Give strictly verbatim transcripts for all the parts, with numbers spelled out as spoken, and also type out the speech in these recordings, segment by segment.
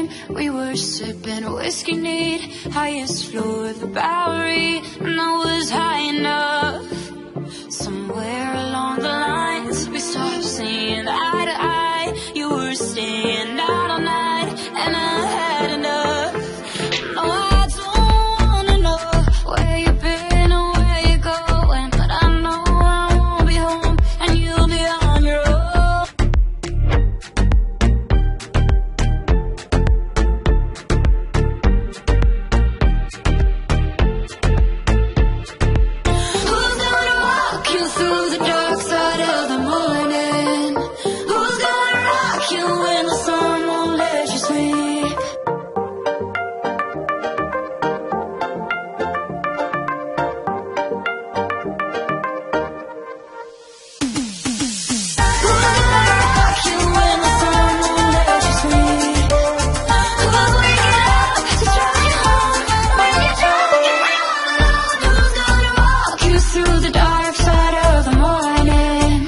dream. We were sipping whiskey neat, highest floor of the Bowery, and I was high enough. Somewhere along the lines we stopped seeing eye to eye. You were staying out all night and I had enough. No, I don't wanna know where you've been or where you're going, but I know I won't be home and you'll be on your own. Through the dark side of the morning, who's gonna rock you when the sun won't let you sleep? Who's gonna rock you when the sun won't let you sleep? Who's waking up to drive you home when you're drunk and all alone? Who's gonna walk you through the dark side of the morning?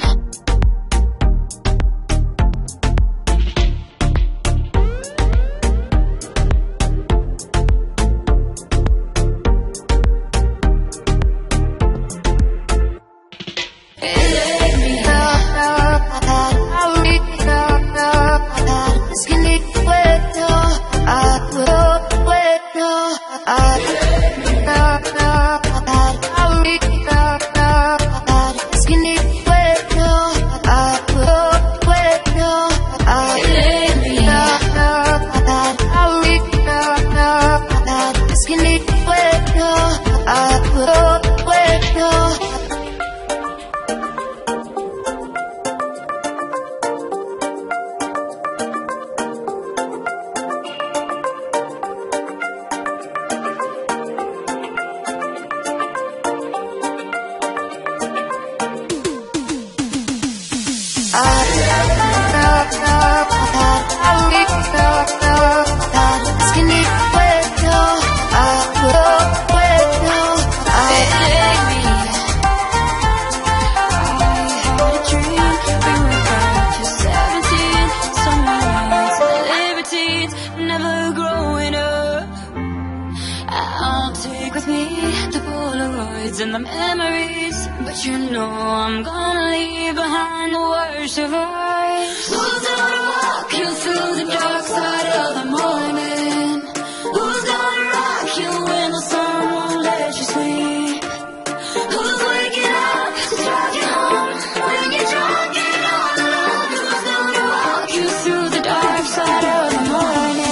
Never growing up, I'll take with me the Polaroids and the memories, but you know I'm gonna leave behind the worst of us. Who's gonna walk you through the dark side of the morning? Who's gonna rock you when the sun won't let you sleep? Who's waking up to drive you home when you're drunk and all alone? Who's gonna walk you through the dark side of the morning?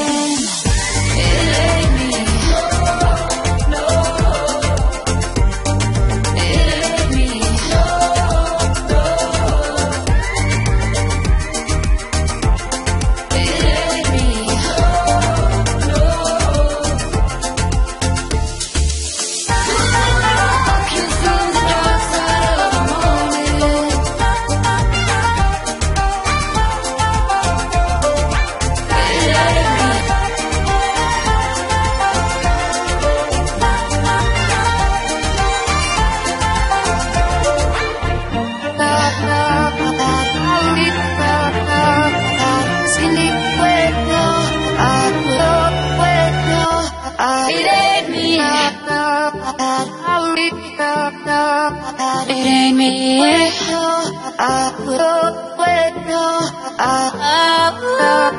It ain't me. I